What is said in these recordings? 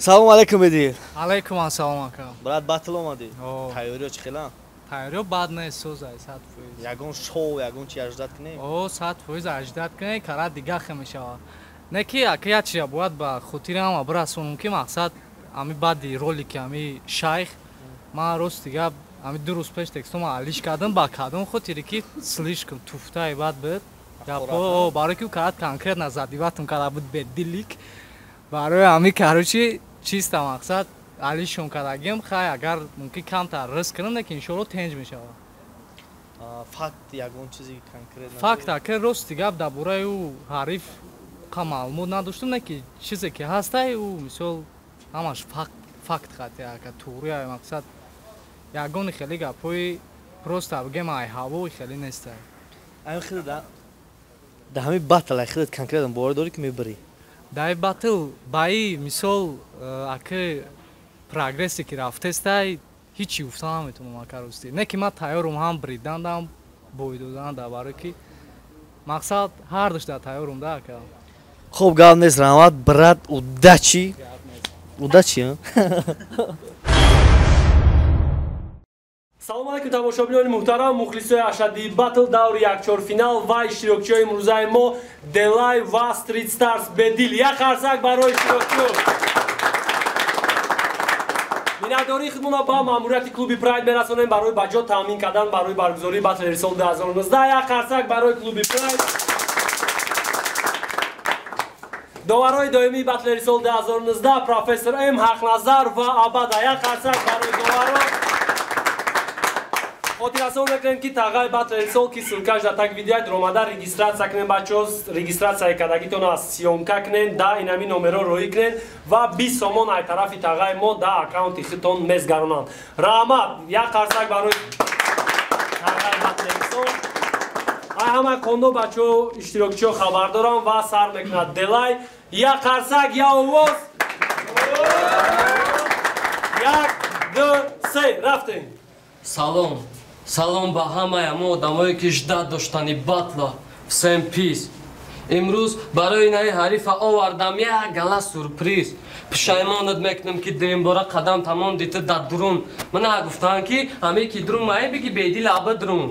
Салом алейкум Бедил. Алейкум ассалом акам. Брат батл омади. Тайёриё чӣ хелам? Тайёриё бад нест созай 100%. Ягон шоу, ягон чи аждат кунем? О 100% аждат кунем, кара дига хемешава. Неки акия чи бояд ба хотирам абрасонум ки мақсад ами бади ролики ами шайх ма рост дига ами 2 рӯз пеш текстом алиш кардам ба кадом хотири ки слишком туфтай бад бед. Япо барои ки карат конкретно задиватум кара буд бедилик. Барои ами короче чиста мақсад алишон карагим хай агар мумкин камтар риск кунам неки иншоалло тенҷ мешава. Факт ягон чизи конкретно. Факт ака рост дига дар бораи ӯ ҳариф маълумот надоштам неки чизе ки ҳастай ӯ мисол ҳамаш факт хати ака туурия мақсад ягони хеле гапҳои просто бигем ай ҳавои хеле нестай. Ами хеле да ҳами батл ай хеле конкретно бора дорӣ ки мебарӣ? Дай батл баи мисол ака прогрессе ки рафтестай ҳичи гуфта наметавонам ака рости. Не ки ман тайёрум ҳам бридан дам бой додан да барои ки мақсад ҳар дошта тайёрум да ака. Хуб гап нест раҳмат брат удачи. Удачи? салом алейкум тамошобинони муҳтарам, мухлисои ашаддии батл даври якчорфинал ва иштирокчиҳои имрӯзаи мо Делай ва Street Stars Bedil. Як қарсак барои иштирокчиҳо. миннатдории худмонро ба маъмурияти клуби Pride мерасонем барои ба ҷо таъмин кардан барои баргузории батлери соли 2019. Як қарсак барои клуби Pride. доварои доимии батлери соли 2019 профессор М Ҳақназар ва Абада. Як қарсак барои доваро. хотиррасон мекунем ки тағаи батлери сол ки силкаш дар таги видеои омада регистратсия кунем бачаҳо регистратсияи кардагитонро сиёмка кунен да инами номеро роҳӣ кунен ва 20 сомон ай тарафи тағаи мо да аккаунти худтон мезгаронанд. Раҳмат. Як қарсак барои тағаи батлери сол. ай ҳама кондо бачаҳо иштирокчиҳо хабардорам ва сар мекунад Делай. Як қарсак я овоз. 1 2 3 рафтем. Салом ба ҳамаи мо одамое ки ждат доштани батла. Всем пис. имрӯз барои наи ҳарифа овардам як гала сюрприз. пишаймонат мекунам ки дуюмбора қадам тамом дита дар дурун. мана гуфтам ки ҳаме ки дурун мае биги бедил аба дурун.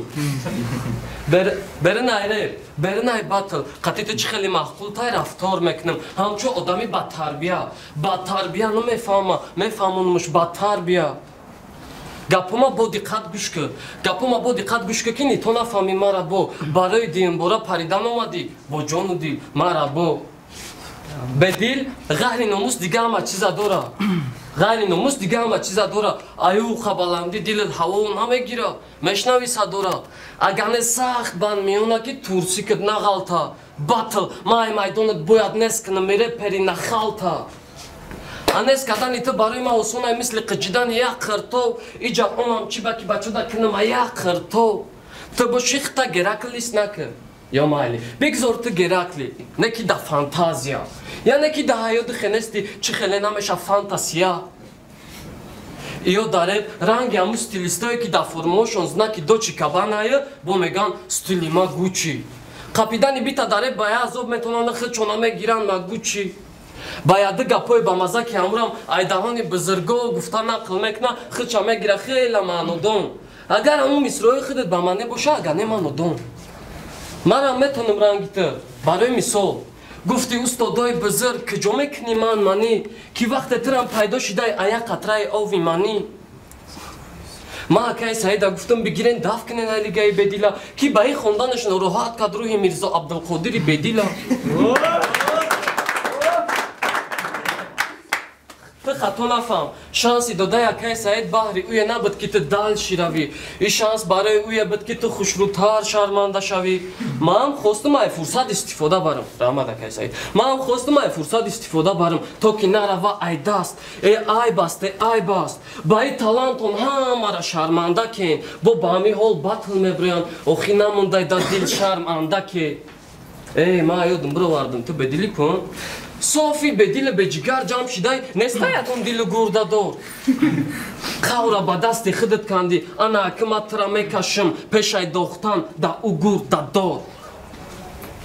беринай батл қатито чи хеле маҳқултай рафтор мекунам ҳамчун одами батарбия намефаҳмонамш батарбия. гапома бо диққат гӯш кӯ ки ни то нафаҳмӣ мара бо барои дуюмбора паридан омадӣ бо ҷону дил мара бо бедил ғайри номус дига ҳама чиза дора аю хабаланди дилат ҳаво намегира мешнавӣ садора агар не сахт банд меёна ки турсӣ куд нағалта батл май майдонат бояд нест кунам мере пери нахалта анес кардани ту барои ман осонай мисли қиҷидани як қиртов иҷа онам чи баки бачода кунам як қиртов ту боши хита гераклис накун ё майли бигзор ту геракли не ки да фантазия яъне ки да ҳаёти хенести чи хеле намеша фантасия ё дареб ранги ҳаму стилистое ки да формошон знаки дочи кабанае бо меган стили ма гучи қапидани бита дареб ба я азоб метонана хилчона мегиран ма гучи ба яды гапои ба маза ки ҳамурам айдаҳони бузурго гуфта нақл мекуна хилча мегира хела маънодон агар ҳамун мисрои худат ба ман небоша агар не маънодон манам метонам рангита барои мисол гуфти устодои бузург куҷо мекунӣ манӣ ки вақте тирам пайдо шидай ая қатраи ови манӣ ман акаи саида гуфтам бигирен даф кунен алигаи бедила ки ба ин хонданаш нороҳат кад рӯҳи мирзо абдулқодири бедила ту хато нафаҳм шанси додаи акаи саид баҳри ӯе набуд ки ту далши равӣ ин шанс барои ӯе буд ки ту хушрӯтар шарманда шавӣ манам хостум ай фурсат истифода барам раҳмат акаи саид манам хостум ай фурсат истифода барам то ки нарава айдаст айбаст ба ин талантон ҳамара шарманда кен бо ба ҳамин ҳол батл меброянд охи намондай дар дил шарманда ке ман ёдам бировардам ту бедилӣ кун софи бедила беҷигар ҷамъ шидай неста ягон дилу гурдадор қавра ба дасти худат кандӣ ана акима тира мекашам пешай дохтан да ӯ гурдадор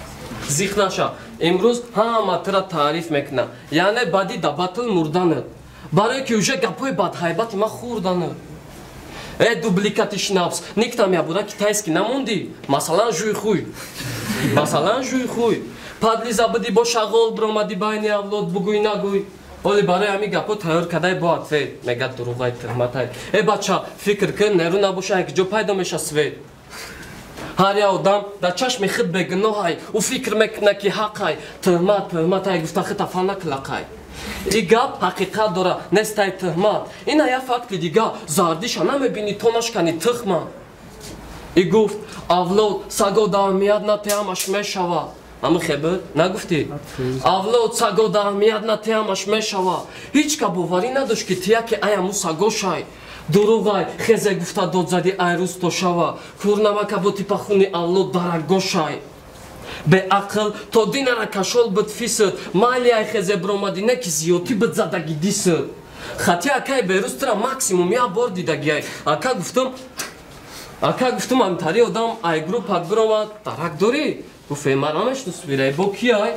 зих наша имрӯз ҳама тира таъриф мекунам яъне баъди да батл мурданат барое ки уже гапҳои бадҳайбати ман хӯрдану. Дубликати шнапс никтам ябура китайски намондӣ. Масалан жӯйхӯй. Масалан жӯйхӯй. Падли забади бо шағол биромадӣ байни авлод бугӯй нагӯй. Оли барои ҳамин гапҳо тайёр кардаи бояд Свет. Мега дуруғай тӯҳматай. Бача фикр кун, нерӯ набоша як ҷо пайдо меша Свет. ҳар як одам дар чашми худ бегуноҳай. Ӯ фикр мекуна ки ҳақай. Тӯҳматай гуфта худ афа наклақай. И гап ҳақиқат дора, нестай тӯҳмат. Ина як факти дига, зардиша намебини тонашкани тухма. И гуфт, авлод саго да аҳамият натеҳамаш мешава. Ама хебир, нагуфтӣ? Авлод саго да аҳамият натеҳамаш мешава. Ҳеҷ ка боварӣ надошт ки тия ки аяму сагошай. Дуруғай, хезе гуфта додзадӣ ай рӯз то шава. Курнамака бо типахуни авлод дарагошай. Беақл то динара кашол бит фисад. Майли ай хезе биромадӣ не ки зиёдтӣ бит задаги дисад. Хати акай берӯз тира максимум як бор дидагиай. Ака гуфтам амтари одам ай группак биромад дарак дорӣ? Гуфе мара мешнусбирай бо кияй?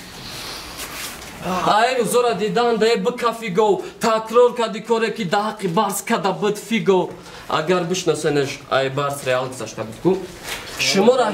Ай рӯзора дидан да бикафи гов. Такрор кади коре ки да ҳаққи барс када бит фиго. Агар бишнасенеш ай барс реал гузашта битку. Шумора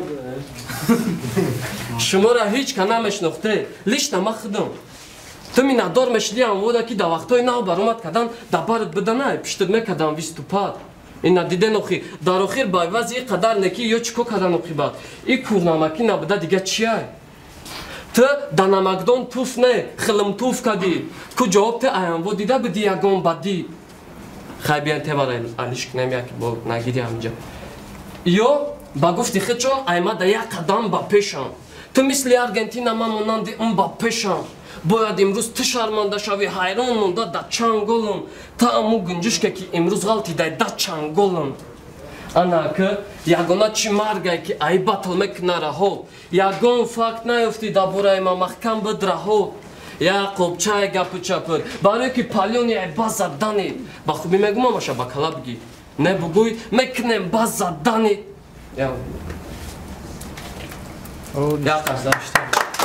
ҳеҷ ка намешнохте. Лишна ма худам. Ту минатдор мешидӣ амвода ки да вақтҳои нав баромад кадан да барат биданай пиштид мекадам виступад. Ина диден охи дар охир ба ивази и қадар неки ё чико кадан оқибат. И курнамакӣ набуда дига чияй? Ту да намакдон туф не хилм туф кадӣ. Ку ҷавоб те аямво дида биди ягон бадӣ. Хай биен те бара алиш кунем як бо нагири ҳаминҷа. Ё ба гуфти худ чон айма да як қадам ба пешам. Ту мисли Аргентина ман монанди ун ба пешам. Бояд имрӯз ту шарманда шавӣ ҳайрон монда да чанголам. Та аму гунҷишке ки имрӯз ғалтидай да чанголам. Ана ки ягона чӣ маргай ки ай батл мекуна раҳо. Ягон факт наёфтӣ дар бораи ман маҳкам бид раҳо. Як қобчаи гапу чапур барое ки палёни ай ба задани. Ба хубӣ мегумам аша ба кала бигӣ. Не бугӯй мекунем ба задани. Як аз дашта.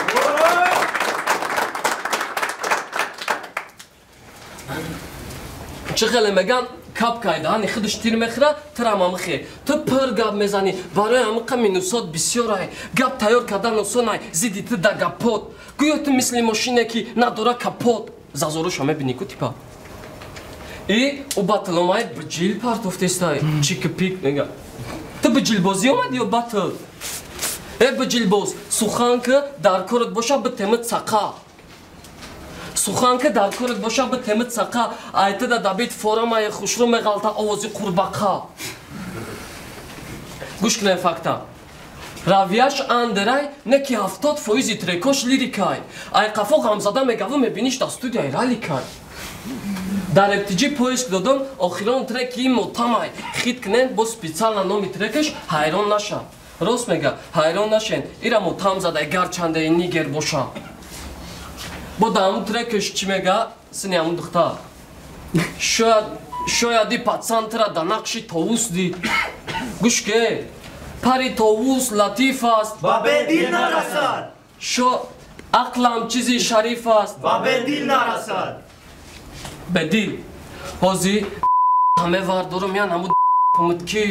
چه خیلی میگن کپ کایده هنی خودش تیر میخوره ترم هم خیر تو پر گپ میزنی برای همه مینوسات بسیار های گپ تیار کردن نسانای زیدی تو دا گپات گویا تو مثل ماشینه که نداره کپات زازاروش همه بینی کو تیپا ای او بطلامای بجیل پرتوفتستای چیک پیک نگه تو بجیل بازی اومدی یا بطل ای بجیل باز سخن که در کارت باشه به تمت سقا сухан ки дар корат боша би темит сақа айтада дабит форамай хушру меғалта овози қурбақа гӯш кунем факта равияш андерай не ки 70% трекош лирикай ай қафо ғамзада мегаву мебиниш да студияи раликай дар ibtiҷи поиск додам охирон треки мотамай хит кунем бо специална номи трекаш ҳайрон наша рост мега ҳайрон нашен ира мотам задай гарчандаи нигер боша бо даму трекаш чӣ мега сини ҳамун духтар шояди патсантра да нақши товус дид гӯш ке пари товус латиф аст ва бедил нарасад шо ақлам чизи шариф аст ва бедил нарасад бедил ҳози ҳаме вардору миян ҳамун пумудки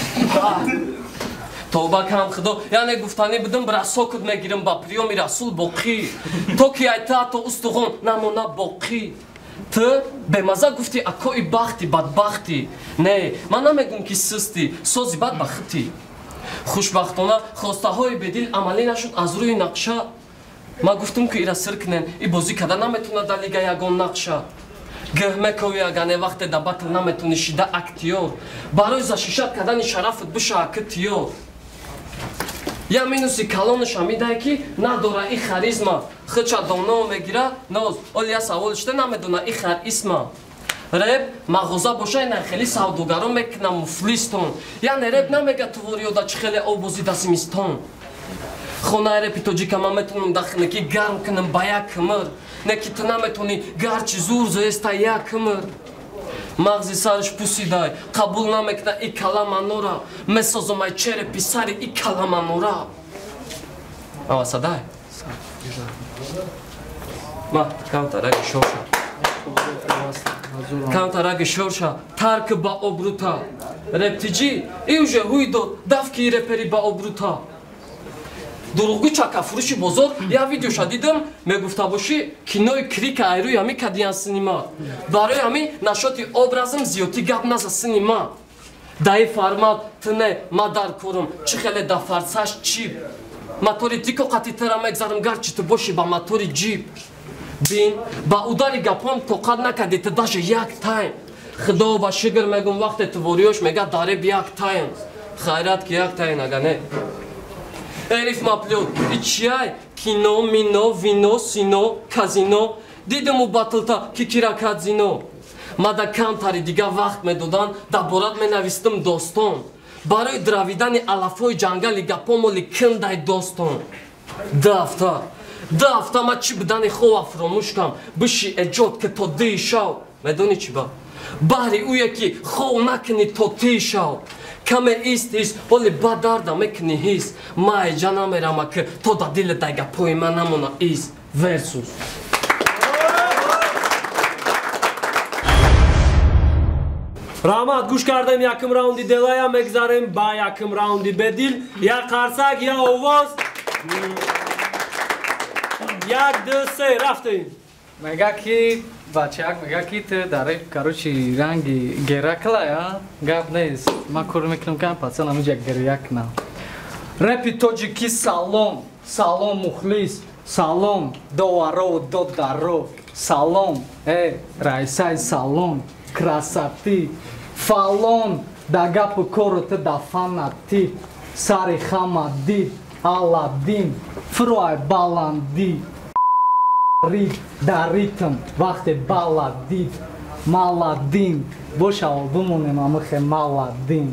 توبه کم خدا یعنی گفتنی بدم برای ساکت میگیرم با پریومی رسول باقی تو کی ایتا تو استخون نمونه باقی تو به مزه گفتی اکای بختی بدبختی نه من نمیگم که سستی سازی بد بختی خوشبختانه خواسته های بدیل عملی نشد از روی نقشه من گفتم که ایرا سر کنن ای بازی کده نمیتونه در لیگ یگان نقشه گه میکوی اگه وقت در بطل نمیتونی شده اکتیور برای زشیشت کدن شرفت بشه اکتیور یا مینوسی کلانش هم میده که نداره ای خریزما خودش دانه میگیره ناز اولی سوال شده نمیدونه ای خریزما رب مغازه باشه این خیلی سوداگران میکنه مفلیستون یعنی رب نمیگه تووریو دا چه خیلی آبازی دا زمستان خونه ربی توجیکه من میتونم داخل نکی گرم کنم با یک کمر نکی تو نمیتونی گرچی زور زویسته یک کمر مغزی سرش پوسیدای قبول نمیکنه ای کلام نورا مسازم ای چرپی سری ای کلام نورا آوا صدای ما کم ترک شوشم Кантараги шорша, тарк ба обрута. Рептиджи, и уже хуйдо, давки репери ба обрута. Дурӯғи чакафурӯши бозор, я видеоша дидам, мегуфта боши кинои крика айрӯи ҳами кадиян синима. Барои ҳами нашоти образам зиёдтӣ гап наза синима. Даи фармад тне мадар курум, чӣ хеле да фарсаш чип. Мотори дико қатитара мегзарам гарчи ту боши ба мотори ҷип. Бин, ба удари гапон тоқат накардите даже як тайм. Худо ба шигр мегум вақте ту вориёш мега дареб як тайм. Хайрат ки як тайм ага не. Элиф маплёд, и чияй? Кино, мино, вино, сино, казино. Дидаму батлта ки киракадзино. Мада камтари дига вақт медодан, да борад менавистам достон. Барои дравидани алафои ҷангали гапомоли киндай достон. Дафта ма чӣ будани хова фуромӯшкам, биши эҷод ки то дии шав. Медони чӣ ба? Баҳри уе ки хов накини то тии шав. Каме ист, оли ба дарда мекини ҳис. Ма эҷа намерама ки то да дили дай гапои ман намона из. Версус. раҳмат, гӯш кардем якм раунди делая, мегзарем ба якм раунди бедил. Як қарсак, я овоз. 1, 2, 3 рафтем. Мега ки бачак мега ки ты дари короче ранги геракла я гап нест. Ма кор мекунам кам пацан амиҷа герак на. Репи тоҷики салом, салом мухлис, салом доваро додаро, салом раисай салон, красоти, фалон да гапу кору ты да фанати, сари хамади, аладдин, фруай баланди. Рид да ритм вақте баладид маладин боша бимонем амихе маладин.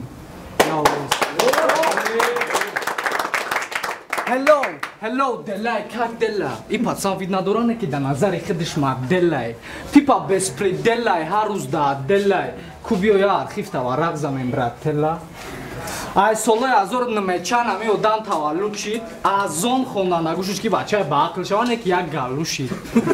Hello, делай, как дела? И пацан вид надоране ки да назари хидиш марделай. Типа беспределай, ҳар рӯз да делай. Кубиё я архив таваррақ замем брателла. Ай солаи 1900 ами одам таваллуд шид, аз он хона нагӯшиш ки бачаи ба ақл шаване ки як галлу шид.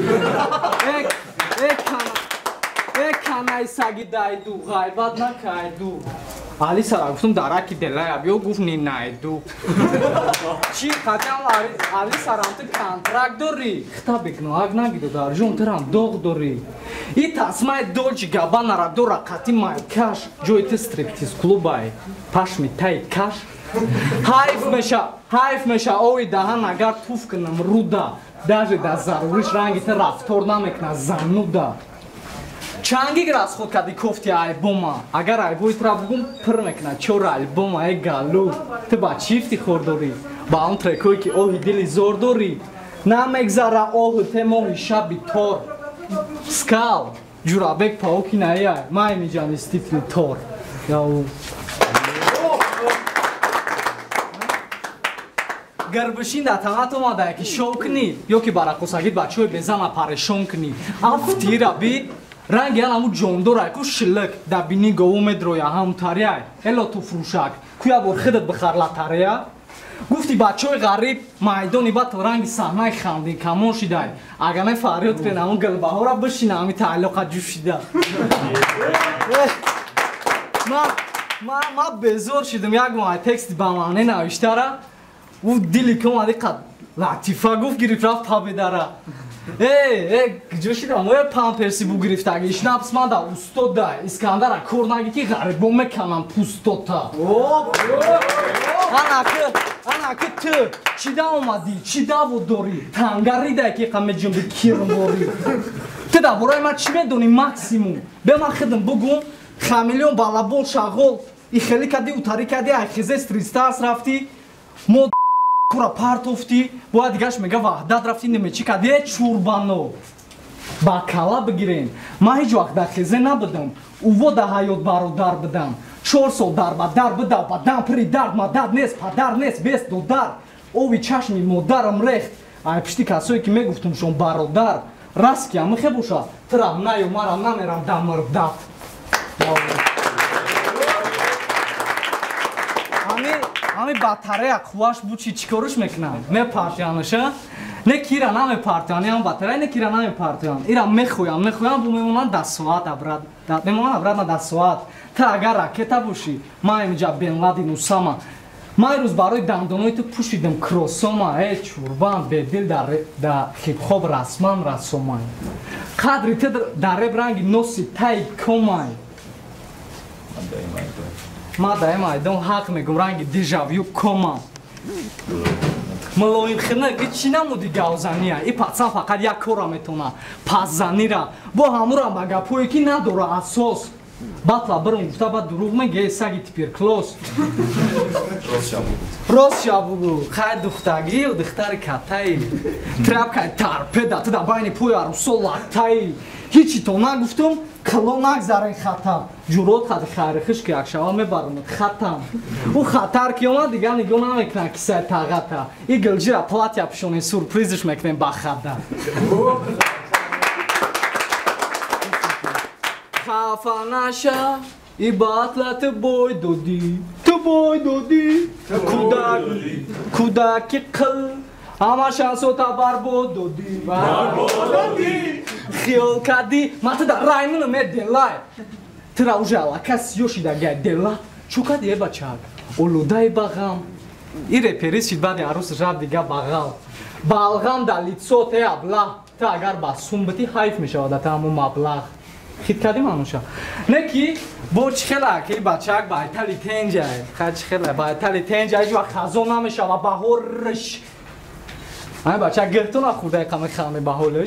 Канаи саги дайду, ғайбат накайду. Али сара гуфтум дараки делая биё гуфт ни найду. Чи қатям али сарам ты контракт дори? Хита бекно ак нагидо дар ҷон терам доғ дори. И тасмаи долчи габанара дора қати майкаш ҷои ты стриптиз клубай пашми тай каш. ҳайф меша ови даҳан агар туф кунам руда даже да заруриш ранги ты рафтор намекна зануда. Чанги расход кади кофти айбома агар айбои тра бугум пир мекна чор альбома е галу ты ба чӣ ифтихор дорӣ ба он трекҳое ки оҳи дили зор дорӣ намегзара оҳу те моҳи шаби тор скал ҷурабек паоки наяй май миҷам истифли тор гарбишин да тамат омада ки шоу кунӣ ё ки ба рақосагид бачаҳои безана парешон кунӣ афтира бид ранги ҳаму ҷондорай ку шилик да бини гову медроя ҳамтарияй эло ту фурӯшак куя бор хидат бихарлатария гуфти бачаҳои ғариб майдони батл ранги саҳнаи хандин камон шидай ага не фарёд кунен ҳамун галбаҳора бишина ҳами тааллуқа ҷӯшида ма безор шидам як моҳай тексти ба ман ненавиштара ӯ дили ки омади қад латифа гуфт гирифт рафт пабедара ҷӯшидам оя памперси бугирифтаги шнапс мада устода искандара кор наги ки ғарибо меканам пустота анаки ту чида омадӣ чида водорӣ тангаридай ки қамеҷумби кирморӣ ту да бораи ман чӣ медонӣ максимум бе ман хидм бугум хамилён балабол шағол ихели кади утари кади айхизе стристас рафтӣ мо кура партофти бояд дигаш мега ваҳдат рафти немечи кади чурбано ба кала бигирен ман ҳеҷ вақт дар хезе набудам уво да ҳаёт бародар будам 4 сол дарбадар будав бадам пири дард мадад нест падар нест бест додар ови чашми модарам рехт ай пишти касое ки мегуфтумшон бародар раст ки амихе боша тирам наё марам намерам да мирдат ҳами батарея қуваш бучи чӣ кориш мекунам мепарҷаныша Не кира наме партиян, ям батера, не кира наме партиян. Ира мехоям, бу мемонан 10 соат абрад. Мемонан абрад на 10 соат. Та агар ракета боши, ма инҷа Бен Ладен Усама. Ма рӯз барои дандоноиту пушидам кросома, чурбан бедил да хип-хоп расман расомай. Қадри те дар реп ранги носи тай комай. Ма дай майдон ҳақ мегум ранги дежавю комам. Мулоим хина чи намуди гавзания, и пацан фақат як кора метона, паззанира. Бо ҳамура ба гапое ки надора асос. Батла бирм гуфта ба дурӯғ мегӯи саги туберкулоз. Рост шабугу, хай духтагӣ ё духтари катаи. Тряпкаи торпеда ту дар байни пӯи арӯсо латтаи. Ҳичи то нагуфтум, қило нагзарен хатам. Ҷурот хади хайрихиш ки якшава мебаромад хатам. Ӯ хатар ки омад дигар нигоҳ намекунад кисаи тағата. И гилҷира платья пӯшонем сюрпризиш мекунем ба хата. Хафа наша, и батла ты бой доди, кудаки қил, ама шансота барбод доди, хиёл кади, ма ты да раймуну ме делай, тира уже алака сиёшида гай дела, чӯ кади е бачак, олудаи бағам, и реперист шид баъди арӯс раб дига бағал, балғам да лицо те аблағ, ты агар ба сум бити ҳайф мешавад та ҳамун маблағ. Хит кадим ануша. Неки бо чихела ки бачак байтали тенҷай. Хад чихела байтали тенҷай ва хазон намешава баҳорш. Ай бачак гиртона хурдай қами хами баҳолш.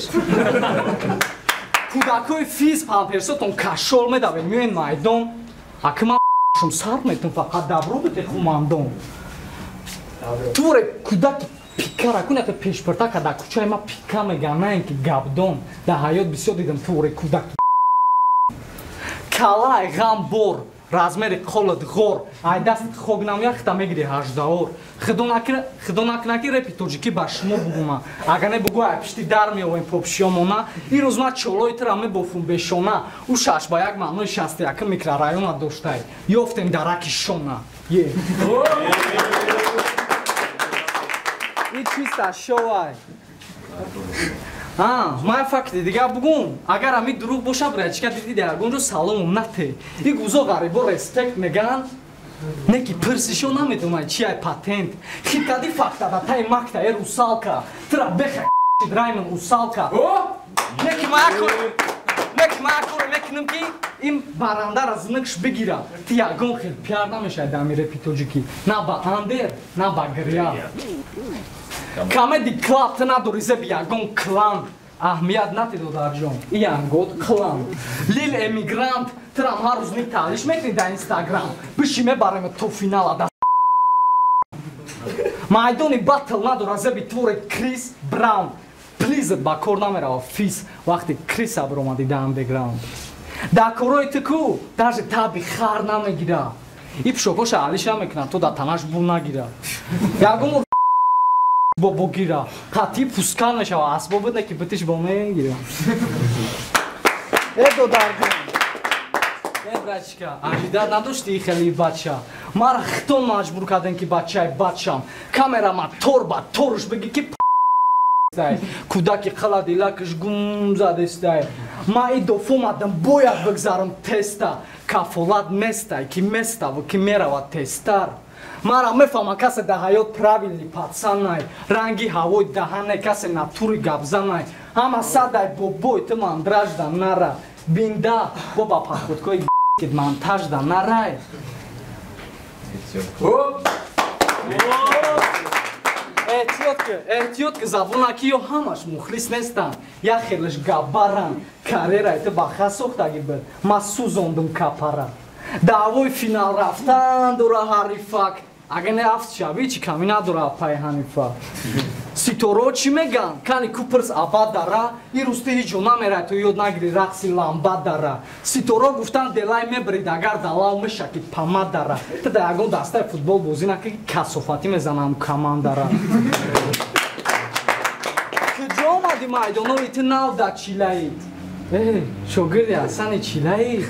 Кудакои физ памперсотон кашол медаве миёен майдон. Акма шум сар метун фақат давро бите хумандон. Туре кудаки пикара куна ки пешбарта када кучаи ма пика меганан ки габдон. Да ҳаёт бисёр дидам туре кудаки калай ғам бор, размери қолат ғор, ай дастит хог намяк та мегири ҳаждаор. Хидо накунаки репи тоҷикӣ ба шумо бугума. Агар не бугӯ ай пишти дар меовем попшиёмона, и рӯз ма чолои тира мебофум бешона. Ӯ 6 ба 1 маънои 61 микрорайона доштай. Ёфтем дараки шона. И чиста шовай. Май факти дига бугум, агар ами дурӯғ боша бирачка диди диаргонҷо салом нате. И гузо ғарибо респект меган, неки пирсишо намедумай чи ай патент. Хикади факта да тай макта е русалка, тира беха драйман усалка. Неки мая коре мекунам ки ин барандара зинакш бигира. Ти ягон хел пиар намешай да ами репи тоҷикӣ. На ба андер, на ба гиря. Comedy club ты надо резеби ягон клан. Аҳмият натидо дар ҷон. И янгод клан. Лил эмигрант тирам ҳар рӯз металиш мекунӣ дар Instagram. Биши мебарем то финала да. Майдони батл надо резеби твори Крис Браун. Плизет ба кор намерава физ вақти Крис абромади да андеграунд. Да корои ты ку даже таби хар намегира. И пушокоша алиш намекунад то да танаш бу нагира. Ягон бо гира қати пускан мешава асбоб не ки битиш бо мегира. Эдо даргон. Брачка, ажида надошти хели бача. Мара хто маҷбур кардем ки бачаи бачам. Камерама торба торш беги ки кудаки қаладилакаш гум задестай. Ма идофо мадам бояд бигзарам теста. Кафолат нестай ки местава ки мерава тестар. Мара мефама касе да ҳаёт правилни пацанай, ранги ҳавои даҳане касе натури габзанай, ҳама садай бобой ты мандражда нара, бинда боба паходкои кид монтажда нарай. эҳтиёт ки забонаки ё ҳамаш мухлис нестан, як хелаш габаран, карьераи ты ба ха сохтагӣ бир, ма сӯзондум капара. Даъвои финал рафтан дора ҳарифак. Агар не афт шавӣ чи камӣ надора пай ҳанифа. Ситороҳо чӣ меган? Кани купрс абад дара, и рӯз ты ҳиҷ ҷо намерай то ёд нагири рақси ламба дара. Ситороҳо гуфтан делай мебирид агар далав мешаки памад дара. Ты да ягон дастаи футбол бозӣ накӣ касофатӣ мезанам каман дара. Куҷо омади майдонои ты навда чилаид? Шогирди Ҳасани чилаид?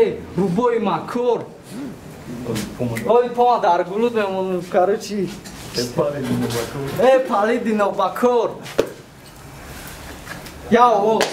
Рӯбои макор. Ой, пома дар гулуд мемонам, короче. پالیدی نوبکور یا آواز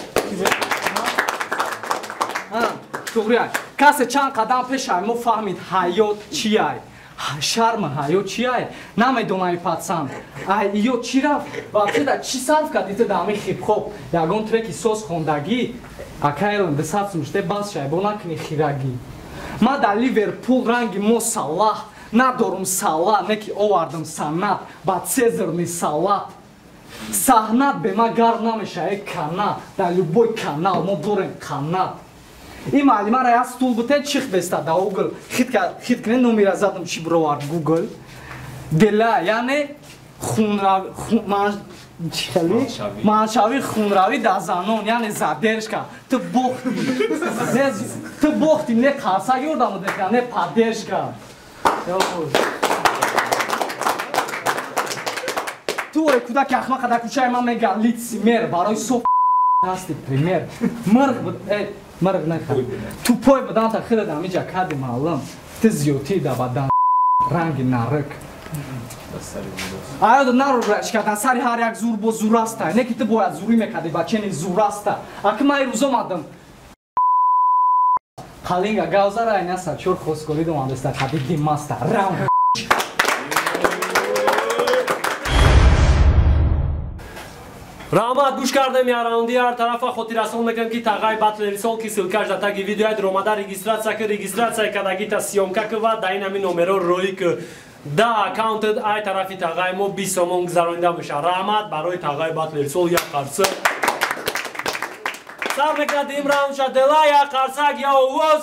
توغری کسی چند قدم پیش ای مو فهمید حیات چی ای شرم حیات چی ای نمیدونم پاتسان ایو چی رفت вообще да چی صرف کردید دامی хип хоп ягон треки соз خوندگی акайлан десацм ште бас шай бо накни хираги ма да ливерпул ранги мо салах надорум сала неки овардам санат ба цезарни салат саҳнат бе ма гар намешае канат да любой канал мо дорем канат این معلمه را از طول بوده چیخ بسته دا اوگل خید کنه نومیره زدم چی بروارد گوگل دله یعنی منشاوی خونراوی دا زنون یعنی زدرش که تو بختی نه قرصه گردم بوده که نه پدرش که تو کودک اخمه قدر کوچه من میگه لیتسیمر برای صبح هستی پریمر مرغ بود مرغ نخواه تو پای بدن تا خیلی دامی جکد معلوم تو زیوتی دا بدن رنگ نرک آیا دو نرو برش کردن سری هر یک زور با زور است نه که تو باید زوری میکردی بچه نی زور است اگه من روزا مادم خالینگا گوزه را این است چور خوزگولی دو ماندسته خدی دیماسته رام раҳмат гӯш кардем я раунди ҳар тарафа хотиррасон мекунем ки тағай батлери сол ки силкаш да таги видеои ромада регистратсия ки регистратсия кардагита сиёмка ки ва да ин ҳамин номеро рӯи ки да аккаунтед ай тарафи тағай мо 20 сомон гузаронида мешавад раҳмат барои тағай батлери сол як қарса сар мекунад ин раунд шад дела як қарсак я овоз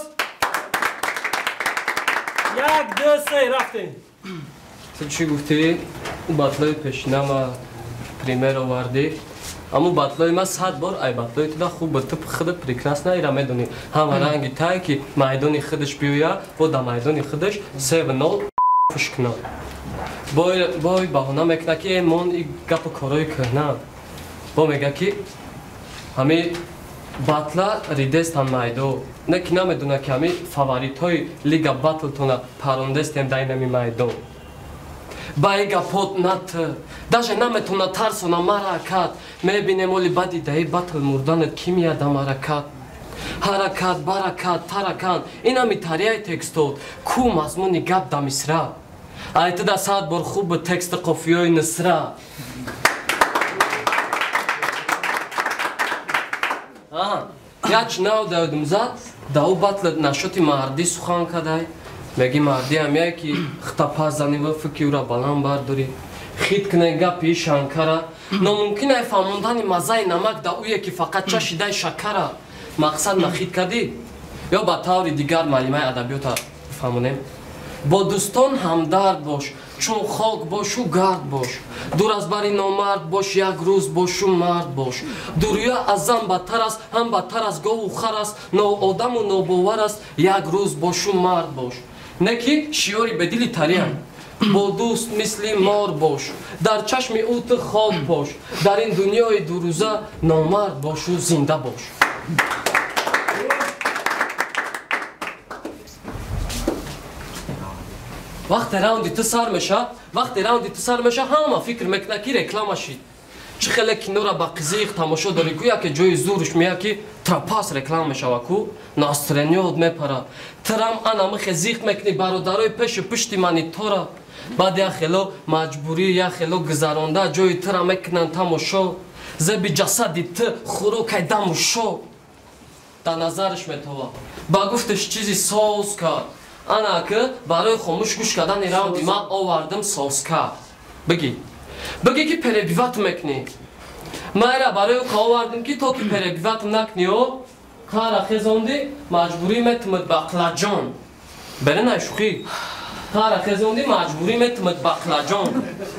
1 2 3 рафтем تو چی گفتی؟ батлои пешинама пример овардӣ аммо батлои ман 100 бор ай батлои туда хуб ба тип худ прекрасна ира медонӣ ҳама ранги тай ки майдони худаш биёя бо да майдони худаш 7-0 пуш кунад бой баҳона мекунад ки мон и гапу корои кӯҳна бо мега ки ҳами батла ридестан майдо не ки намедонад ки ҳами фаворитҳои лига батлтона парондестем да инами майдон байга пот нат даже наметона тарсона маракат мебинем оли бади даи батл мурданет кимияда маракат ҳаракат баракат таракан инами тарияи текстот ку мазмуни гап да мисра айтида 100 бор хуб тексти қофиёи нисра яч нав давдум зад дау батлет нашоти мардӣ сухан кадай меги мардӣ ҳамяе ки хитапа зани ва фикиура баланд бардори хит кунай гапи шанкара номумкин ай фаҳмондани маззаи намак да уе ки фақат чашидай шакара мақсад нахит кардӣ ё ба таври дигар маълимаи адабиёта фаҳмонем бо дӯстон ҳамдард бош чун хок бошу гард бош дур аз бари номард бош як рӯз бошу мард бош дурӯя аз зан бадтар аст ҳам бадтар аз гову хар аст ноодаму нобовар аст як рӯз бошу мард бош не ки шиёри бедили тариам бо дӯст мисли мор бош дар чашми ӯ ту хок бош дар ин дунёи дурӯза номард бошу зинда бош вақте раунди ту сар меша ҳама фикр мекунад ки реклама шид чӣ хеле кинора ба қизиқ тамошо дорӣ гӯя ки ҷои зӯруш мея ки трапас реклама мешава ку настроениёт мепара тирам анамы хезиқ мекунӣ бародарои пешу пушти мани тора баъд яхело маҷбурӣ яхело гузаронда ҷои тира мекунанд тамошо зеби ҷасади ту хӯрокай даму шо да назараш метова ба гуфташ чизи соус кард ана ки барои хомӯш гӯш кардани раунди ман овардам соска биги ки перебиват мекунӣ майра барои ка овардим ки то ки перебиват накунио қара хезонди маҷбурӣ метумад бақлаҷон беринай шухӣ қара хезонди маҷбурӣ метумад бақлаҷон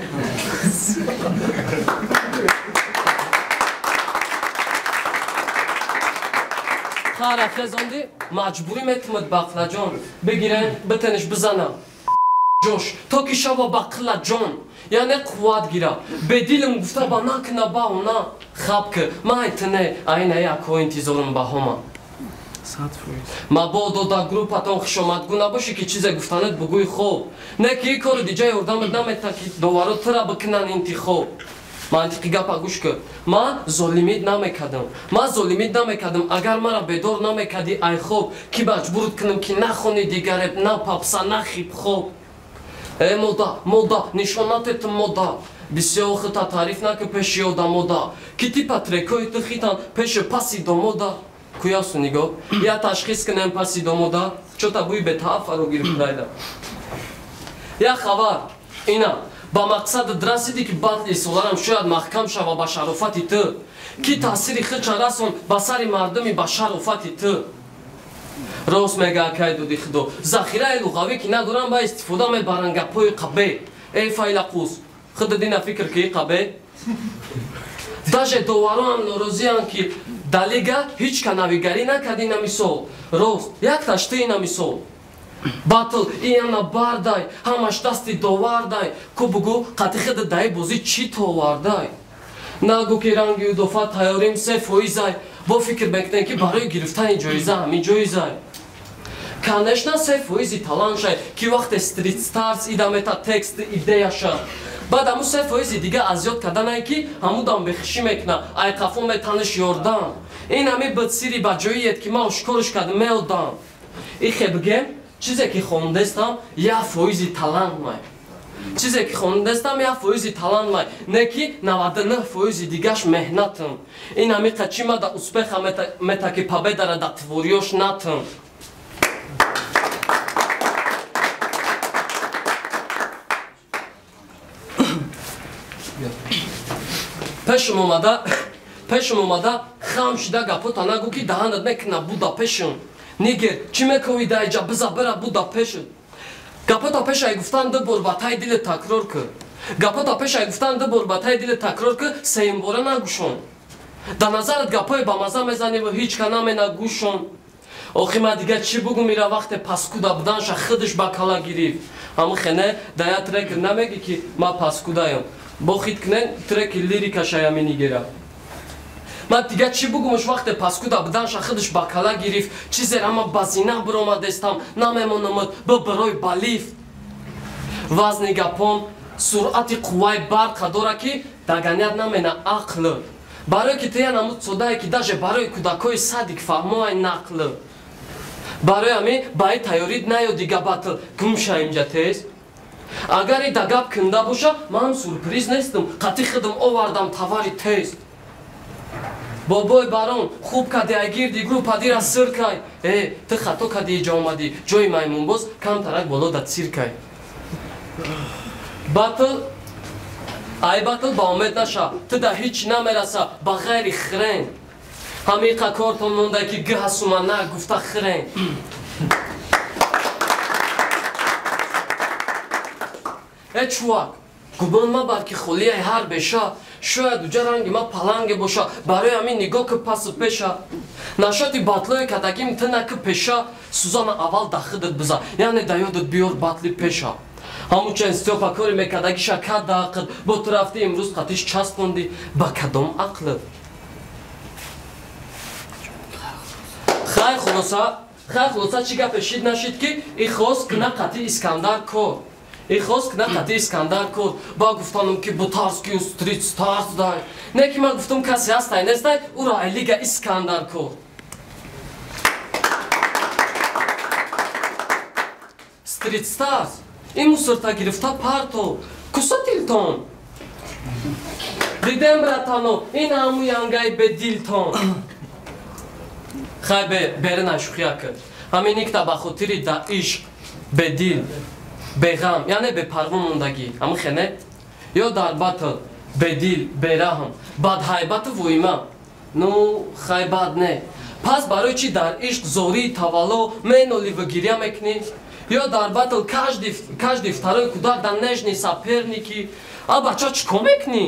қара хезонди маҷбурӣ метумад бақлаҷон бигирем битениш бизанам ҷош то ки шава бақлаҷон яъне қувват гира бедилм гуфта ба накуна баъона хаб ки майтине айна якҳо интизорум баҳома мабодо дар группатон хушомадгӯ набошӣ ки чизе гуфтанет бугӯй хоб не ки ин кору диҷа ёрдамат наметан ки доваро тира бикунан интихоб мантиқи гапа гӯш кӯ ман золимит намекардам агар мара бедор намекардӣ ай хоб ки маҷбурут кунам ки нахони дигареб на папса на хибхоб мода нишонатетм мода бисёр хита таъриф накӯ пеши одамода ки типа трекои ту хитан пеши паси домода куясу нигоҳ я ташхис кунем паси домода чота бӯи бетаафаро гирифтайда я хабар ина ба мақсадат расиди ки батли соларам шояд маҳкам шава ба шарофати ту ки таъсири хича расон ба сари мардуми ба шарофати ту рост мега акай дуди худо захираи луғавӣ ки надорам ба истифода мебаранд гапҳои қабе эй файлақус худ дина фикр ки қабе даже довароам норозианд ки далига ҳеч канавигарӣ накард ина мисол рост як ташти ина мисол батл ияна бардай ҳамаш дасти довардай ку бугӯ қати худ даи бозӣ чӣ товардай нагӯ ки ранги удофа тайёрим 3% бо фикр мекунем ки барои гирифтани ҷоиза ҳамин ҷоизай конечно 3% таланшай ки вақте стрит старс ида мета текст идеяша баъд аму 3% дига азёд карданае ки ҳамудам бехушӣ мекуна ай қафо метаниш ёрдам ин ҳами бидсири ба ҷоиед ки ман ошкориш кардам меодам ихе бигем чизе ки хондестам 1% талант май чизе ки хондестам 1% талант май не ки 99% дигаш меҳнатам ин ҳами қачима да успеха мета ки победара да твориёш натам пешум омада хам шида гапота нагӯ ки даҳанат мекуна Будапешт нигер чӣ мековӣ даиҷа биза бира Будапешт гапота пешай гуфтан ду бор ба таи диле такрор кӯ гапота пешай гуфтан ду бор ба таи диле такрор кӯ сеюмбора нагӯшон да назарат гапҳое ба маза мезаниву ҳичка намена гӯшон охи ма дига чӣ бугум ира вақте паскуда буданша худиш ба кала гирифт ҳаму хене дая трек намеги ки ма паскудаям бо хит кунен треки лирикашая менигера ма дига чӣ бугумш вақте паскуда буданша худиш ба кала гирифт чизера ма ба зина биромадестам намемонамад бо бирои ба лифт вазни гапон суръати қувваи барқа дора ки даганят намена ақл барое ки тея намуд содае ки даже барои кӯдакҳои садик фаҳмоай нақл барои ҳами баи тайёрид наё дига батл гумша инҷа тез агар ида гап кунда боша ман сюрприз нестам қати худам овардам тавари тез бобой барон хуб кади агирди группадира сиркай ту хато кади иҷа омадӣ ҷои маймунбоз камтарак боло да циркай батл ай батл ба умед наша ту да ҳеч намераса ба ғайри хирен ҳамиқа кортон мондай ки гасума на гуфта хирен чувак гумон мабар ки холияи ҳар беша шояд уҷа ранги ма паланге боша барои ҳамин нигоҳ ки пасу пеша нашоти батлои кадагим ту накӣ пеша сузана аввал да худат биза яъне да ёдат биёр батли пеша ҳамучен стёпа кори мекадагиша када ақл бо ту рафти имрӯз қатиш часпонди ба кадом ақлат хай хулоса чӣ гапе шид нашид ки ихост куна қати Искандар кор ихост куна қати Искандар кор ба гуфтанам ки бутарски стрит старс дай не ки ман гуфтам касе ҳастай нестай уро айлига Искандар кор стрит старс ин мусорта гирифта парто куса дилтон дидем братано ин ҳаму янгай бе дилтон хай берина шухия кӯ ҳамин никта ба хотири да ишқ бедил беғам яъне бепарво мондагӣ ҳаму хене ё дар батл бедил бераҳм бадҳайбату воима ну хай бад не пас барои чӣ дар ишқ зории тавалло меноливу гиря мекунӣ ё дар батл кажди второй кӯдак да нежни соперники а бача чӣ кор мекунӣ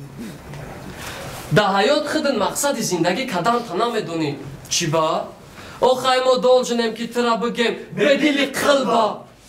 да ҳаёт худин мақсади зиндагӣ каданта намедонӣ чӣ ба охай мо долженем ки тура бигем бедили қалба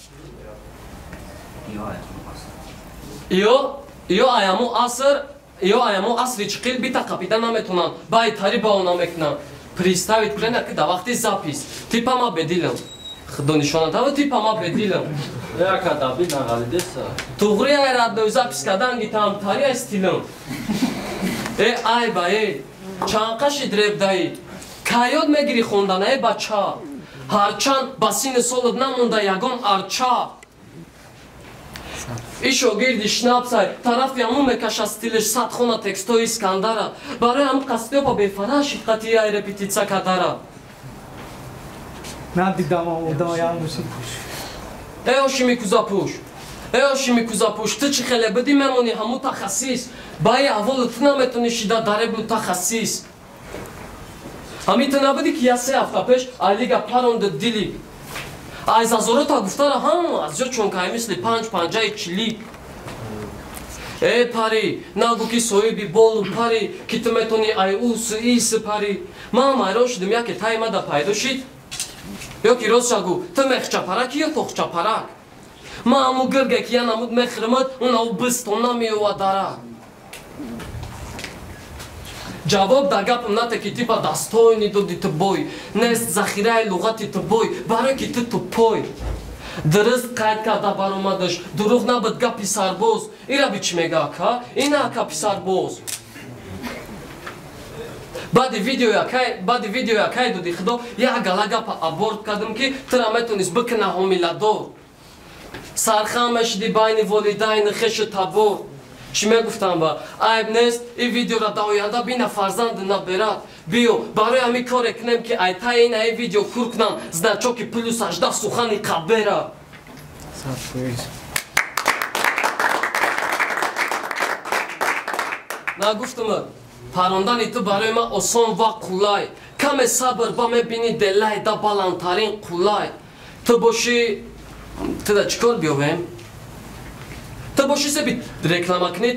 ё аяму асри чиқил бита қапида наметонанд баи тари бао намекунанд представить кунед ки да вақти запис типа ма бедилам донишонатава типа ма бедилам яка даби нагалидеса туғри айрадной запис кардан гитам тария стилам ай ба чанқаши дребдаи каёд мегири хонданаи бача ҳарчанд ба сини солат намонда ягон арча и шогирди шнапсай тарафи ҳамун мекашад стилиш садхона текстои искандара барои ҳам қасдёба бефара шифқати яй репетитсия кардара ошими кузапуш ошими кузапуш ту чи хеле биди мемонӣ ҳамун тахассис баи аввалу ту наметонӣ шида даребу тахассис ҳамин ту набуди ки як се ҳафта пеш айлига паронда дили айз азорота гуфтара ҳама аз ҷо чонкаи мисли панҷаи чили пари нагу ки соҳиби болу пари ки ту метонӣ ай уси иси пари ман майрон шудам яке таи мада пайдо шид ё ки ростшагу ту мехчапараки ё тоқчапарак ман ҳамун гирге ки янамуд мехиримад унаву бистона меёва дарак ҷавоб дар гапам нате ки типа дастойни доди ту бой нест захираи луғати ту бой барои ки ту тупой дуруст қайд карда баромадаш дурӯғ набуд гапи сарбоз ира би чӣ мега ака ина ака писарбоз баъди видео якай доди худо як гала гапа аборт кардам ки тура метонист бикина ҳомиладор сархам мешиди байни волидайни хешу табор чӣ мегуфтам ба айб нест ин видеора да оянда бина фарзанду наберад биё барои ҳамин коре кунем ки ай таи ина ин видео хур кунам значоки плюс 18 сухани қабера нагуфтам парондани ту барои ман осон ва қулай каме сабр ба мебини делай да баландтарин қулай ту бошӣ туда чӣ кор биёвем ту бошӣ зеби реклама кунӣ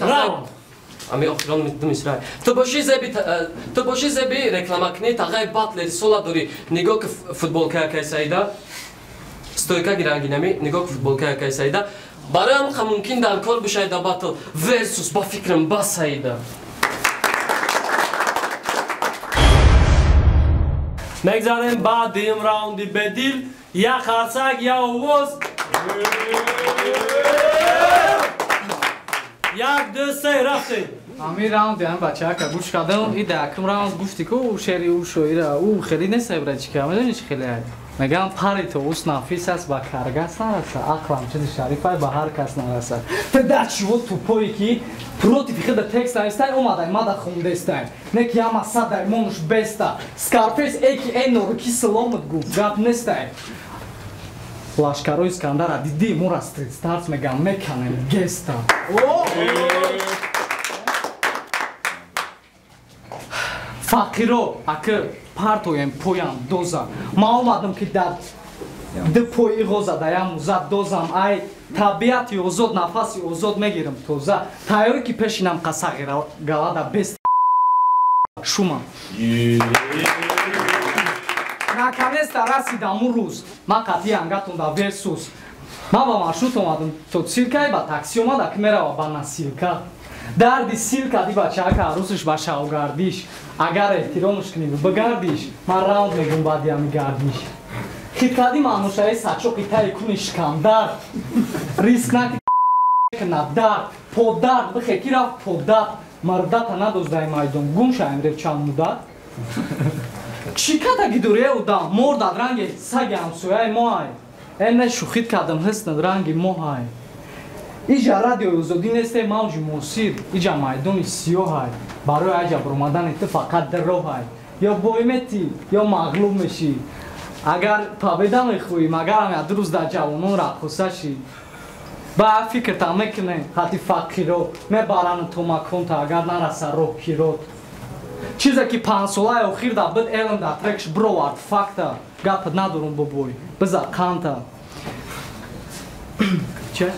ту бошӣ зеби реклама кунӣ тағаи батлери сола дорӣ нигоҳ ки футболка якай саида стойка гирангинами нигоҳ ки футболка якай саида барои ҳамқа мумкин дар кор бишайда батл версус ба фикрам ба саида мегзарем баъдим раунди бедил як харсак як овоз як ду се рафтем ҳамин раунди ҳам бачаака гӯш кардам и да якум раунд гуфти ку шери ушоира хеле несебра чӣ ка медони чӣ хеле ай мегам пари то ус нафис аст ба каргас нараса ақлам чизи шарифай ба ҳар кас нарасад педар чиво тупое ки против худа текст навистай омадай мада хундестай не ки ама садай монуш беста скарфес эки энору ки саломат гуфт гап нестай лашкарои искандара диди мора стрит старс мегам меканем геста фақиро ака партоем поям доза ман омадам ки дар ду пои ғоза даям музад дозам ай табиати озод нафаси озод мегирам тоза тайёре ки пешинам қасағи галада бест шумам наконец-то расидам он рӯз ман қатъи ангатонда версус ман ба маршрут омадам то силкаи ба такси омада ки мерава ба насилка дарди силка ди бачаака арӯсиш ба шавгардиш агар эҳтиромш кунӣ бигардиш ман раунд мегум баъди ҳами гардиш хиткади манушаи сачоқи таи куни шикандар риск накна дар подар бихе ки рафт подар мардата надоздаи майдон гум шаимрев чанд муддат чӣ кадаги дуреу да мор дад ранги саги ҳамсояи моай не шухид кардам ҳис над ранги моҳай иҷа радиои озодӣ несте мавҷи муосир иҷа майдони сиёҳай барои аҷаб омадани ту фақат дроҳай ё бойметӣ ё мағлуб мешӣ агар победа мехоҳӣ магарам як рӯз дар ҷавонон рақоса шӣ ба фикртан мекунем хати фақиро мебаранд то маконта агар нараса роҳ кирот чизе ки панҷсолаи охир да бид элм да трекш бровард факта гап надорум бобой биза қанта че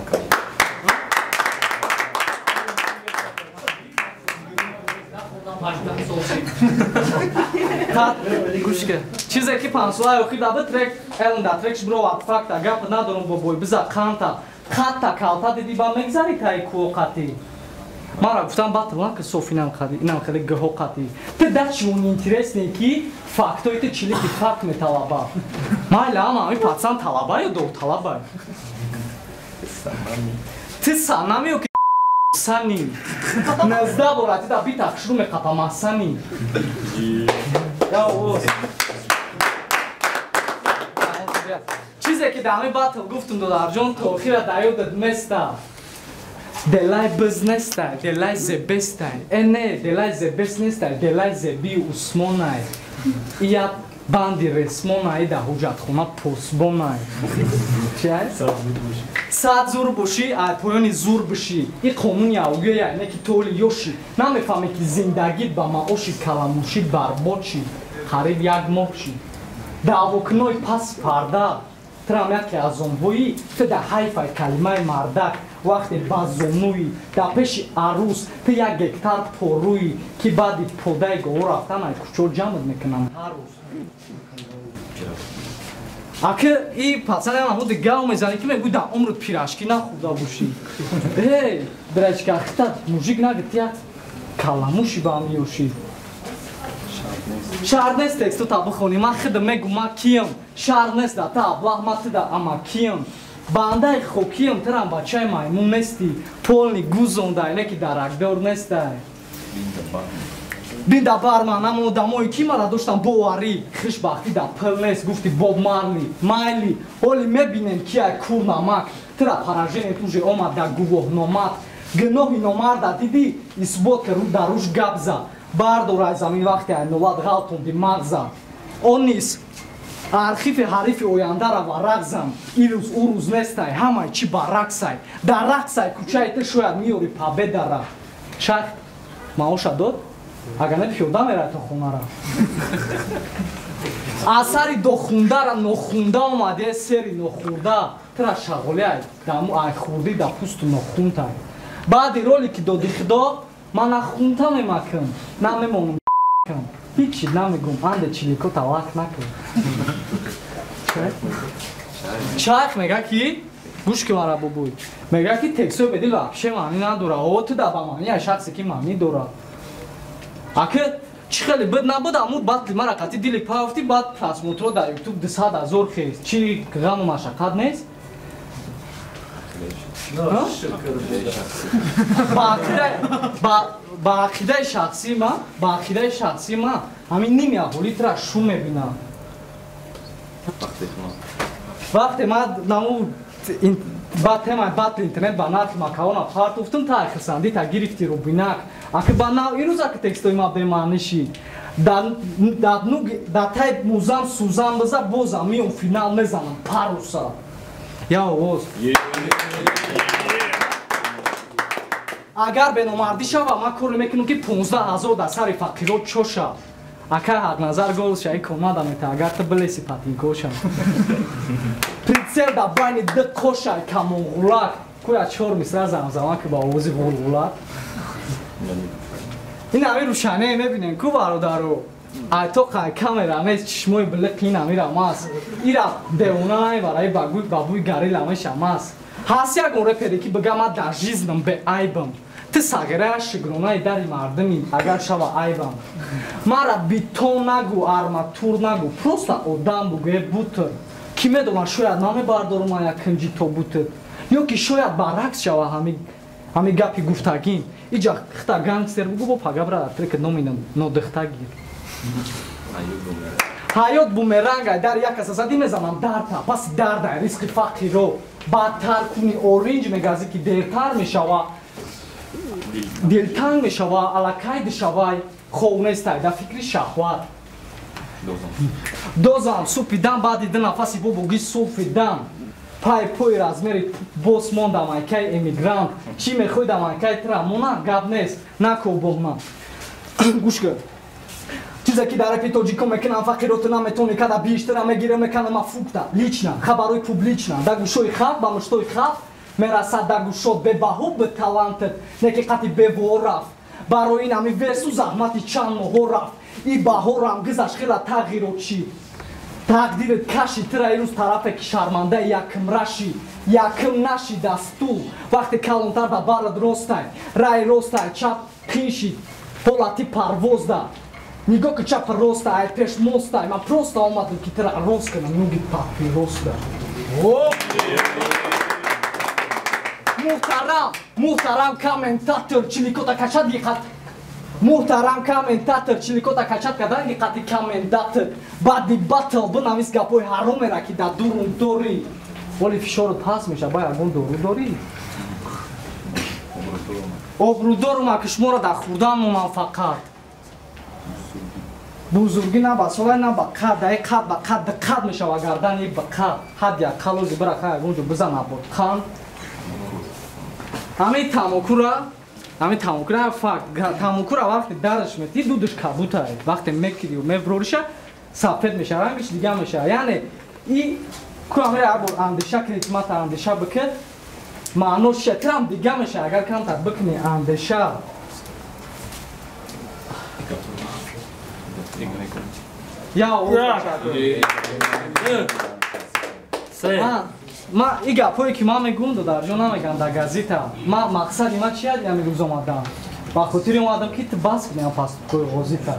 чизе ки панҷсолаи охир да бид трек элм да трекш бровард факта гап надорум бобой биза қанта қатта калта диди ба мегзари таи кӯқати Мара гуфтам батл нака софи намхали гҳоқати. Ты дачун интересный ки фактои ты чили ки факт металаба. Майли ама ами пацан талаба ё дов талаба. Ты санами ки сани. Назда борати да бита шуру меқапама сани. Я оз. چیزی که در باتل گفتم دلار جان تو خیره دایود مستا دلای بزنس تا دلای زبست تا نه دلای زبست نیست تا دلای زبی عثمانای یا باندی رسمانای در حجت خونه پوسبانای چیه؟ ساعت زور باشی پایانی زور باشی این قانونی اوگه یعنی که طول یوشی نمیفهمی که زندگی با معاشی کلاموشی برباد شی خرید یک ماه شی در اوکنای پس پرده ترامت که از اونوی تو در حیفای کلمه مردک وقتی بازونوی در پیش عروس تو یک گکتر پروی که بعدی پودای گو رفتن ای کچور جمع میکنم هر روز اکه ای پسر هم همون دیگه میزنی که میگوی در عمرت پیراشکی نخورده باشی ای برایچ که اختر موژیک نگید یک کلموشی با هم یوشی شهر نیست تکستو تا بخونی من خود میگو ما کیم شهر نیست تا ابله ما تا اما کیم بانده خوکیم ترام بچه مایمون نیستی پولنی گوزونده نکی درکدور نیستی بین دا بارمان همون دموی کی مرا داشتم بواری خوشبختی دا پل نیست گفتی بوب مارلی مایلی اولی میبینیم کی ای کور نمک ترا پراژین توجه اومد دا گوه نومد گناهی نومرده دیدی اثبات که رو در روش گپ زد بردار زمین وقتی نواد غلطون دی مغزم اون نیست архиви ҳарифи ояндаро варағзам ин рӯз ӯ рӯз нестай ҳамаи чӣ ба рақсай дар рақсай кӯчаи ты шояд меёри победара шайх маоша дод агар не пиёда мерай то хонара асари дохундара нохунда омаде сери нохӯрда тра шағолиай даму ай хӯрдӣ да пӯсту нохунтай баъди роли ки доди худо ман нахунта мемакам намемонам هیچی نمیگم انده چیلیکو تلاک نکن شایخ میگه کی؟ گوش که مرا ببوی میگه کی تکسو بدی وحشه معنی نداره او تو دا با معنی شخصی که معنی داره اکه چی خیلی بد نبود امود بطلی مرا قطعی دیلی پاوفتی بعد پراسموترو در یوتیوب 200,000 خیست چی غم و مشقت نیست؟ با عقیده شخصی ما همین نیمی احولی ترا شو میبینم وقتی ما نمو با تمای بطل اینترنت با نتل مکاونا پارت افتم تا اخرسندی تا گرفتی رو بینک اکه با نو این روزا که تکستوی ما بمانشی در تایب موزم سوزم بزا بوزم میون فینال نزنم پاروسا یا اوز اگر به نمردی شوم ما کار میکنم که 15,000 در سر فقیرات چوشا اگر حق نظر گل شایی کمادا میته اگر تو بلیسی پاتی گوشا پریتسل در باین ده کوشا کمون غلاک کویا چور میسره زمان که با اوزی غلغلک این همی روشنه میبینن کو برادرو تو کامera همه چشمای بلق این همی رماز ایرا دیونا نمی برای بابوی گریل همه شماز هست یک اون رپری که بگم من در جیزنم به عیبم تو ساگره شگرونای داری مردمی اگر شوا عیبم مرا بیتون نگو ارماتور نگو پروستا آدم بگوی بوتر کی میدونه شاید نمی بردارم من یک کنجی تو بوتر یا که شاید برعکس شوا همی گپی گفتگیم اینجا خطا گانگستر بگو با پاگا برادر ترک نومینم نودختا گیر حیات بومرنگ در یک اساساتی میزنم درتا پس درد ریسک فقی رو بدتر کنی اورنج میگازی که دیرتر میشوه دلتنگ میشوه علاکای دشوه خونستای در فکری شهوت دوزم سوپیدم بعدی ده نفسی بگی سوپیدم پای رازمری بوس موندم ایکای امیگرانت چی میخویدم ایکای ترامونا گب نیست نکو بومم گوش کرد چیزی که در پیتوجیکو میکنم فقیرات نمیتونی کدا بیشتر میگیره میکنه مفوکتا لیچنا خبروی پوبلیچنا در گوشوی خواب با مشتوی خواب میرسد در گوشت به بهو به تالانتت نکی قطی به ورف برای این همی ورسو زحمتی چند ماه رفت ای بهار هم گذشت خیلی تغییر چی тақдират кашидтира ирӯз тарафе ки шарманда якм раши якм наши дасту вақте калонтар ба барад ростай рай ростай чап қинши ҳолати парвозда нигоҳ ки чап ростай ай пеш мостай ман просто омадам ки тира рост кунам нуги папи роста муҳтарам комментатор чиликота качад диққат муҳтарам комментатор чиликота качад кадан диққати комментатор баъди батл бинавис гапҳои ҳаромера ки дар дурун дорӣ вале фишорот паст меша ба ягон дору дорӣ обрӯдорумам ки шуморо дар хӯрдану манфақат бузургӣ на ба солай на ба қад даи қад ба қад диққат мешава гардани ба қад ҳад як қалози бирақа ягон ҷо бизана бодқан ҳамин тамокура факт тамокура вақте дараш мети дудаш кабутай вақте мекиди меброриша сафед меша рангиш дига меша яъне и куамира абор андеша кредитмата андеша бикад маънош чия тирам дига меша агар камтар бикни андеша ма и гапҳое ки ман мегӯм дар ҷо намегам дар газета ма мақсади ма чи яд амирӯз омадам ба хотири омадам ки ту бас куням пастукои ғозита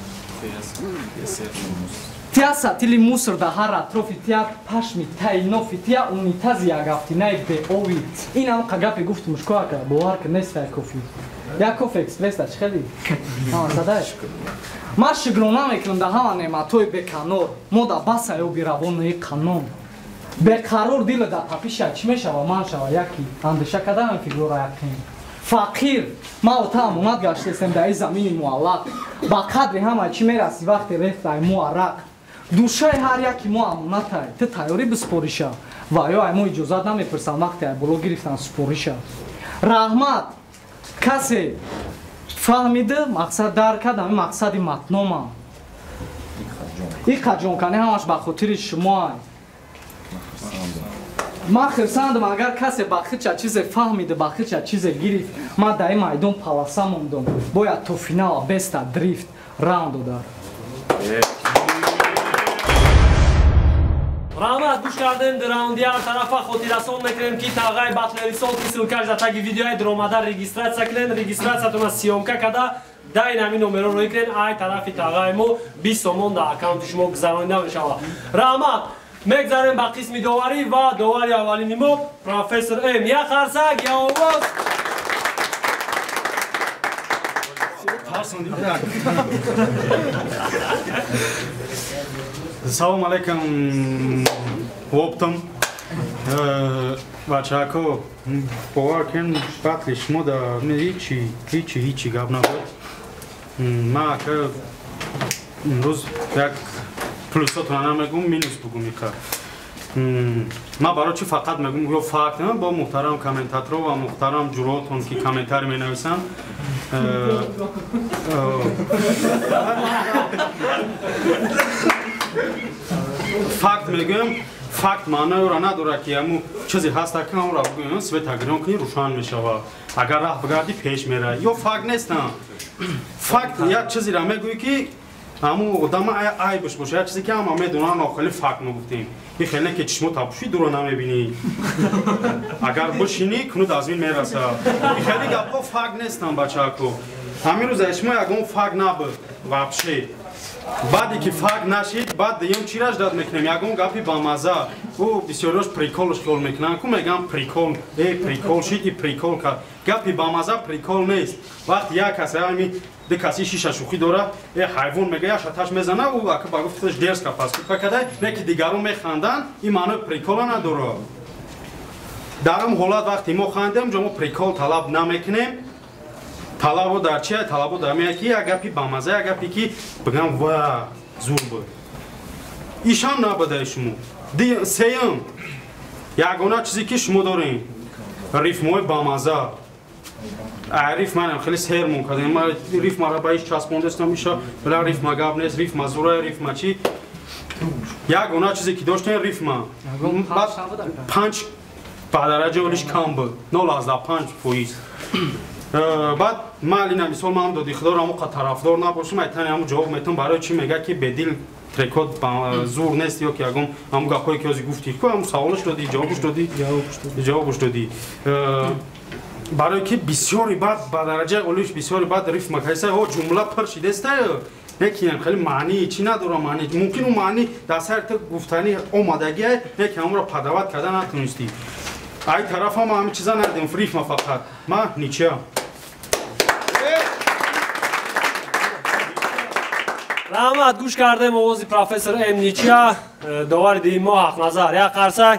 тия сатили мусор дар ҳар атрофи тия пашми таи нофи тия унитази ягафтинаи беови инам қа гапе гуфт мушкоака бовар ки нестай кофи як кофе экспресса чӣ хели садай ман шигрона мекунам дар ҳама неъматҳои беканор мо дар басаёби равонаи қанон беқарор дила дар тапиша чӣ мешава ман шава яки андеша кадаам фигура яқин фақир ма ота амонат гаштестем дар и замини муаллақ ба қадри ҳама чӣ мераси вақте рехтай мо арақ душаи ҳар яки мо амонатай ту тайёрӣ биспориша ва ё ай мо иҷозат намепурсам вақте ай боло гирифтан супориша раҳмат касе фаҳмида мақсад дар кардам и мақсади матномам и қаҷонкани ҳамаш ба хотири шумоай ман хирсандам агар касе ба хича чизе фаҳмида ба хича чизе гирифт ман дар ин майдон паласа мондам бояд то финала беста дрифт раунд додар раҳмат гӯш кардем дар раунди ҳар тарафа хотиррасон мекунем ки тавғаи батлери сол ки силкаш дар таги видеои дромада регистратсия кунем регистратсиятона сиёмка када даи ҳамин номеро рӯй кунем ай тарафи тавғаи мо 20 сомон дар аккаунти шумо гузаронида мешавад раҳмат мегзарем ба қисми доварӣ ва довари аввалини мо профессор м як қарсак я овоз салом алейкум воптам бачаҳако бовар кун батли шумо да ҳичи гап набуд ман ака имрӯз як плюсотона намегум минус бугум иқа ман барои чӣ фақат мегум ё факт бо муҳтарам комментаторо ва муҳтарам ҷуроатон ки комментари менависанд факт мегӯям факт маъноеро надорад ки ҳамун чизе ҳаста ки ҳамонро бигӯям светагирон кунӣ рӯшан мешавад агар раҳ бигарди пеш меравад ё факт нестам факт як чизеро мегӯӣ ки ҳамун одама айбш боша як чизе ки ҳама медонанд охили факт мегуфтем и хеле ки чишмо тапушӣ дуро намебинӣ агар бишинӣ кунуд аз мин мерасад и хеле гапҳо факт нестам бачаҳако ҳамин рӯза шумо ягон факт набуд вообще баъде ки факт нашид баъд диюм чира ждат мекунем ягон гапи бамаза ӯ бисёриёш приколш хёл мекунанд ку мегӯям прикол прикол шид и прикол кард гапи бамаза прикол нест вақти як кас ҳами ди каси шиша шӯхӣ дорад ҳайвон мегӯя шаташ мезана ӯ ака ба гуфти худаш дерзка поступка карда не ки дигарон механданд ин маънои прикола надорад дар ҳам ҳолат вақти мо хандем ҷо мо прикол талаб намекунем талабо дар чия талабо дар меяд ки як гапи бамаза як гапе ки бигам ва зур буд ишам набудаи шумо сеюм ягона чизе ки шумо дорем рифмҳои бамаза рифма хеле сермон кардем рифмаро ба иш часпондестам иша била рифма гап нест рифма зура рифма чӣ ягона чизе ки доштем рифма 5 ба дараҷаолиш кам буд 0.5%. баъд ман алина мисол ман додихдор ҳамон қа тарафдор набошам айтани ҳамон ҷавоб метам барои чӣ мега ки бедил трекот зур нест ё ки ягон ҳам гапҳое ки ҳозир гуфтӣ ку ҳам саволаш додӣ ҷавобаш додӣ барое ки бисёри бад ба дараҷаи олиш бисёри бад риф макайса ҳо ҷумла пир шидестаю некиям хеле маънии чӣ надора маъни мумкин у маъни дар сайри то гуфтани омадагиай неки ҳамро падават карда натонистӣ ай тараф ҳама ҳамин чиза надем рифма фақат ма ничия раҳмат гӯш кардем овози профессор м ничия довари дими мо ҳақназар як қарсак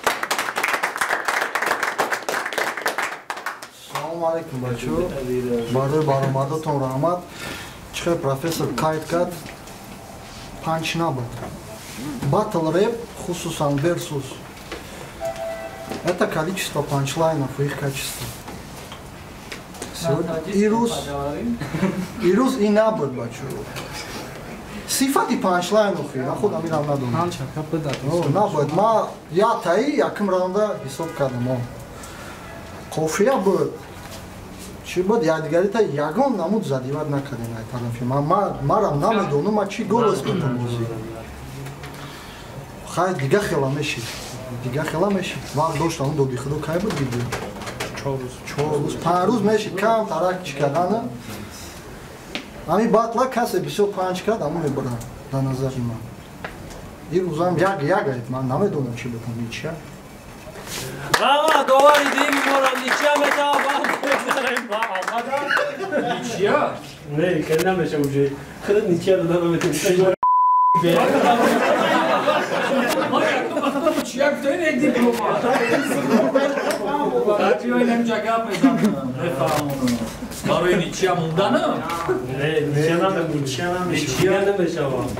салому алайкум бачаҳо барои баромадатон раҳмат чихел профессор кайд кард панч набуд батл рэп хусусан версус это количество панчлайнов и их качество ирус и набуд бачаҳо сифати панчлайнохи ахудам инам надонам набуд ма ятаи якм раунда ҳисоб кардам қофия буд чӣ буд якдигарита ягон намуд задиват накардем ай тарафи марам намедонам ма чӣ голос бутам бозӣ хай дига хела мешид вақт доштам он доди худо кай буд видео 4 рӯз 5 рӯз мешид кам тарак чӣ кардана ҳамин батла касе бисёр панч кард ҳамон мебарам дар назари ман ин рӯзам ягайт ман намедонам чӣ бутам ничия раҳмат довари дими моро ничия метавонам ничия не хеле намеша уже хеле ничия дода наметавонам Чия гуфтаи не дипломат. Таҷиҳо инамҷа гап мезанам. Нефаҳмонам. Барои ничия монданам? Не, ничия намешавам.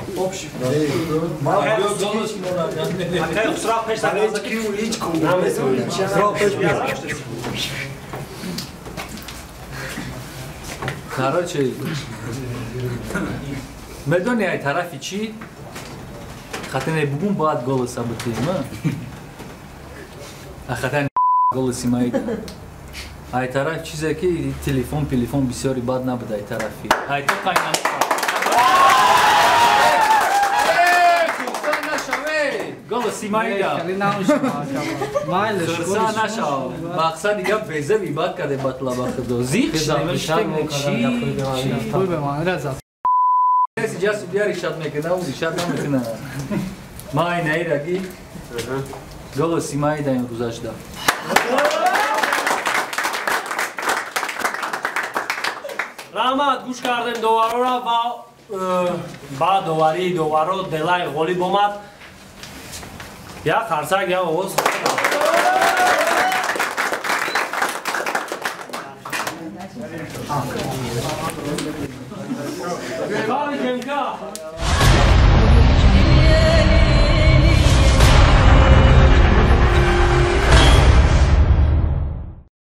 Акай хусрав пеш таказ ки ҳеҷ кун намесавам. Короче, медони ай тарафи чӣ? Хатане бугун бояд голоса бутем, а хатане голоси майда. Ай тараф чизе ки телефон бисёри бад набуда ай тарафи. Ай то қайнам. Голоси майда. Хурса нашав. Мақсад дига беза вибад каде батлаба худо. Зих шдамиштем чи. Сейчас судья решат мекунам, решат намекунам. Май наираги. Голоси майда имрӯз ажда. раҳмат гӯш кардем доварора ва ба доварии доваро делай ғолиб омад як қарсак як овоз